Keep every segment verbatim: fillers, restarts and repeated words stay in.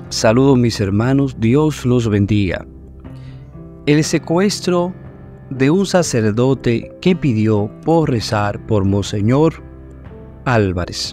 Saludos mis hermanos, Dios los bendiga. El secuestro de un sacerdote que pidió por rezar por Monseñor Álvarez.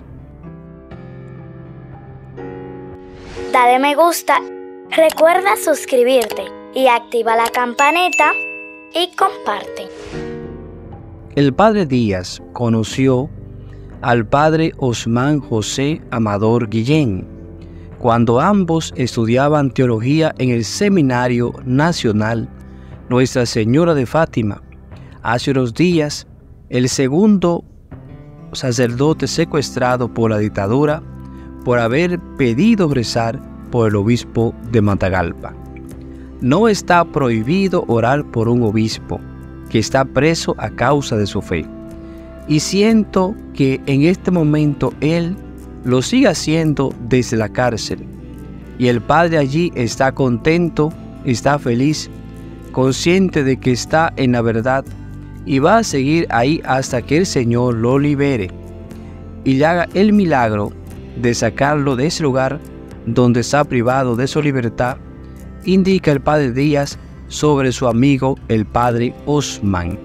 Dale me gusta, recuerda suscribirte y activa la campanita y comparte. El padre Díaz conoció al padre Osman José Amador Guillén cuando ambos estudiaban teología en el Seminario Nacional Nuestra Señora de Fátima. Hace unos días, el segundo sacerdote secuestrado por la dictadura por haber pedido rezar por el obispo de Matagalpa. No está prohibido orar por un obispo que está preso a causa de su fe. Y siento que en este momento él lo sigue haciendo desde la cárcel. Y el padre allí está contento, está feliz, consciente de que está en la verdad y va a seguir ahí hasta que el Señor lo libere y le haga el milagro de sacarlo de ese lugar donde está privado de su libertad, indica el padre Díaz sobre su amigo el padre Osman.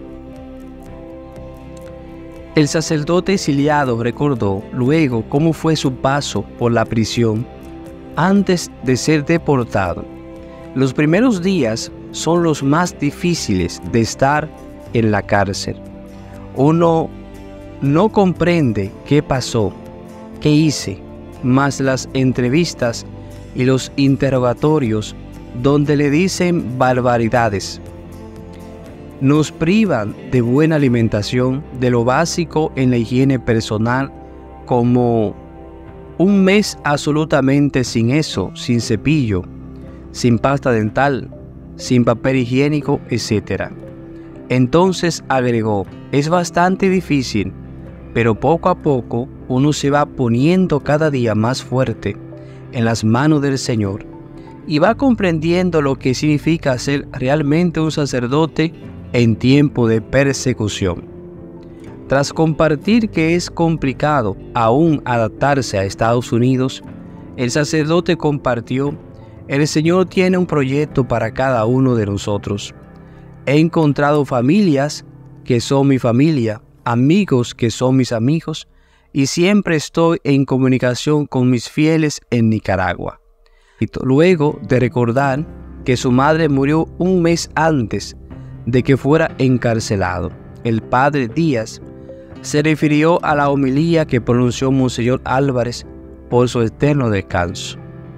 El sacerdote exiliado recordó luego cómo fue su paso por la prisión antes de ser deportado. Los primeros días son los más difíciles de estar en la cárcel. Uno no comprende qué pasó, qué hice, más las entrevistas y los interrogatorios donde le dicen barbaridades. Nos privan de buena alimentación, de lo básico en la higiene personal, como un mes absolutamente sin eso, sin cepillo, sin pasta dental, sin papel higiénico, etcétera. Entonces agregó, es bastante difícil, pero poco a poco uno se va poniendo cada día más fuerte en las manos del Señor y va comprendiendo lo que significa ser realmente un sacerdote en tiempo de persecución. Tras compartir que es complicado aún adaptarse a Estados Unidos, el sacerdote compartió: el Señor tiene un proyecto para cada uno de nosotros. He encontrado familias que son mi familia, amigos que son mis amigos, y siempre estoy en comunicación con mis fieles en Nicaragua. Y luego de recordar que su madre murió un mes antes de que fuera encarcelado, el padre Díaz se refirió a la homilía que pronunció Monseñor Álvarez por su eterno descanso.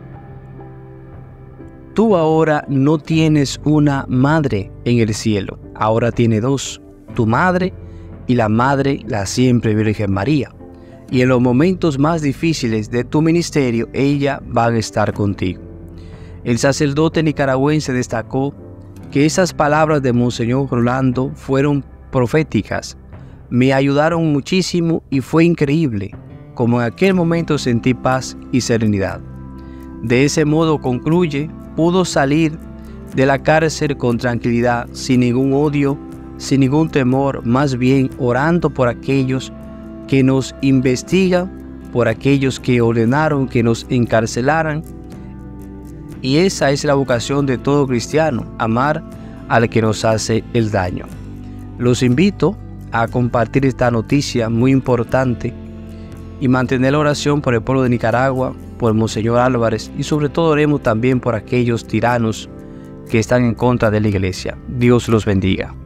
Tú ahora no tienes una madre en el cielo, ahora tienes dos, tu madre y la madre, la siempre Virgen María. Y en los momentos más difíciles de tu ministerio, ella va a estar contigo. El sacerdote nicaragüense destacó que esas palabras de Monseñor Rolando fueron proféticas. Me ayudaron muchísimo y fue increíble, como en aquel momento sentí paz y serenidad. De ese modo, concluye, pudo salir de la cárcel con tranquilidad, sin ningún odio, sin ningún temor, más bien orando por aquellos que nos investigan, por aquellos que ordenaron que nos encarcelaran. Y esa es la vocación de todo cristiano, amar al que nos hace el daño. Los invito a compartir esta noticia muy importante y mantener la oración por el pueblo de Nicaragua, por Monseñor Álvarez, y sobre todo oremos también por aquellos tiranos que están en contra de la iglesia. Dios los bendiga.